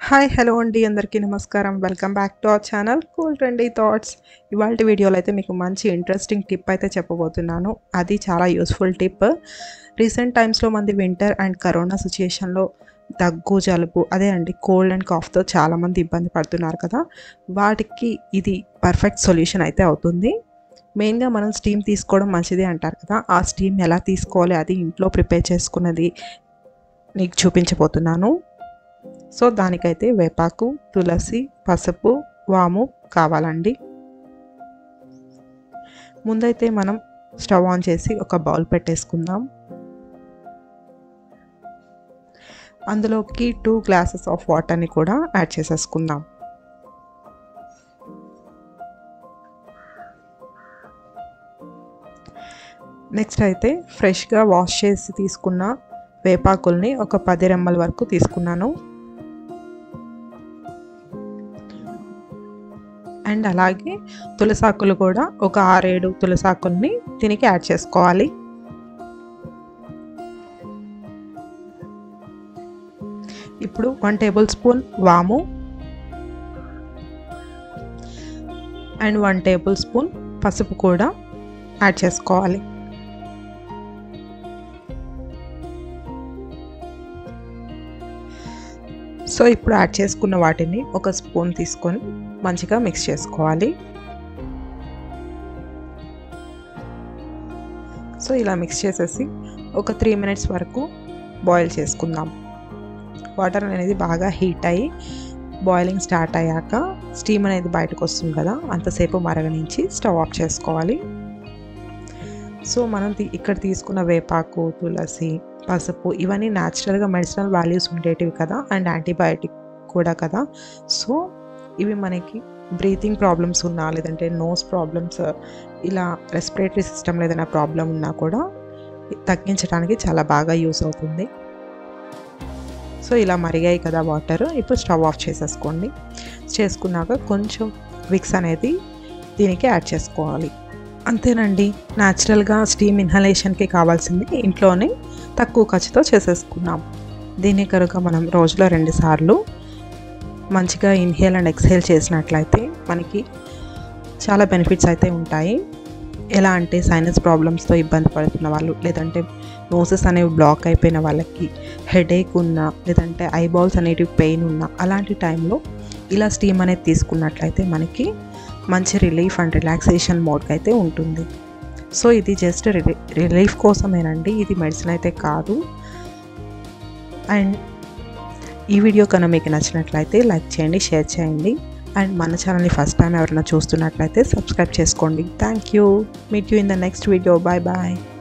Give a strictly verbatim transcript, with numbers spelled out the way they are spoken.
Hi hello అండి అందరికీ నమస్కారం welcome back to our channel cool trendy thoughts. ఇవాళ వీడియోలో అయితే మీకు మంచి ఇంట్రెస్టింగ్ టిప్ అయితే చెప్పబోతున్నాను. అది చాలా యూస్ఫుల్ టిప్. రీసెంట్ టైమ్స్లో మంది వింటర్ అండ్ కరోనా సిచ్యుయేషన్లో దగ్గు జలుబు అదే అండి కోల్డ్ అండ్ కాఫ్తో చాలామంది ఇబ్బంది పడుతున్నారు కదా. వాటికి ఇది పర్ఫెక్ట్ సొల్యూషన్ అయితే అవుతుంది. మెయిన్గా మనం స్టీమ్ తీసుకోవడం మంచిది అంటారు కదా. ఆ స్టీమ్ ఎలా తీసుకోవాలి అది ఇంట్లో ప్రిపేర్ చేసుకున్నది నీకు చూపించబోతున్నాను. సో దానికైతే వేపాకు, తులసి, పసుపు, వాము కావాలండి. ముందైతే మనం స్టవ్ ఆన్ చేసి ఒక బౌల్ పెట్టేసుకుందాం. అందులోకి టూ గ్లాసెస్ ఆఫ్ వాటర్ని కూడా యాడ్ చేసేసుకుందాం. నెక్స్ట్ అయితే ఫ్రెష్గా వాష్ చేసి తీసుకున్న వేపాకుల్ని ఒక పది రెమ్మల వరకు తీసుకున్నాను. అండ్ అలాగే తులసాకులు కూడా ఒక ఆరేడు తులసాకుల్ని దీనికి యాడ్ చేసుకోవాలి. ఇప్పుడు వన్ టేబుల్ స్పూన్ వాము అండ్ వన్ టేబుల్ స్పూన్ పసుపు కూడా యాడ్ చేసుకోవాలి. సో ఇప్పుడు యాడ్ చేసుకున్న వాటిని ఒక స్పూన్ తీసుకొని మంచిగా మిక్స్ చేసుకోవాలి. సో ఇలా మిక్స్ చేసేసి ఒక త్రీ మినిట్స్ వరకు బాయిల్ చేసుకుందాం. వాటర్ అనేది బాగా హీట్ అయ్యి బాయిలింగ్ స్టార్ట్ అయ్యాక స్టీమ్ అనేది బయటకు వస్తుంది కదా, అంతసేపు మరగనించి స్టవ్ ఆఫ్ చేసుకోవాలి. సో మనం ఇక్కడ తీసుకున్న వేపాకు, తులసి, పసుపు ఇవన్నీ న్యాచురల్గా మెడిసినల్ వాల్యూస్ ఉండేటివి కదా అండ్ యాంటీబయాటిక్ కూడా కదా. సో ఇవి మనకి బ్రీతింగ్ ప్రాబ్లమ్స్ ఉన్నా లేదంటే నోస్ ప్రాబ్లమ్స్ ఇలా రెస్పిరేటరీ సిస్టమ్లో ఏదైనా ప్రాబ్లం ఉన్నా కూడా తగ్గించడానికి చాలా బాగా యూస్ అవుతుంది. సో ఇలా మరిగాయి కదా వాటర్. ఇప్పుడు స్టవ్ ఆఫ్ చేసేసుకోండి. చేసుకున్నాక కొంచెం విక్స్ అనేది దీనికి యాడ్ చేసుకోవాలి. అంతేనండి, న్యాచురల్గా స్టీమ్ ఇన్హలేషన్కి కావాల్సింది ఇంట్లోనే తక్కువ ఖర్చుతో చేసేసుకున్నాం. దీన్ని కనుక మనం రోజులో రెండు సార్లు మంచిగా ఇన్హేల్ అండ్ ఎక్స్హేల్ చేసినట్లయితే మనకి చాలా బెనిఫిట్స్ అయితే ఉంటాయి. ఎలా అంటే సైనస్ ప్రాబ్లమ్స్తో ఇబ్బంది పడుతున్న వాళ్ళు, లేదంటే నోసెస్ అనేవి బ్లాక్ అయిపోయిన వాళ్ళకి, హెడేక్ ఉన్నా లేదంటే ఐబాల్స్ అనేటివి పెయిన్ ఉన్నా అలాంటి టైంలో ఇలా స్టీమ్ అనేది తీసుకున్నట్లయితే మనకి మంచి రిలీఫ్ అండ్ రిలాక్సేషన్ మోడ్కి అయితే ఉంటుంది. సో ఇది జస్ట్ రిలీఫ్ కోసమేనండి, ఇది మెడిసిన్ అయితే కాదు. అండ్ ఈ వీడియో కనుక మీకు నచ్చినట్లయితే లైక్ చేయండి, షేర్ చేయండి అండ్ మన ఛానల్ని ఫస్ట్ టైం ఎవరైనా చూస్తున్నట్లయితే సబ్స్క్రైబ్ చేసుకోండి. Thank you. Meet you in the next video. Bye bye.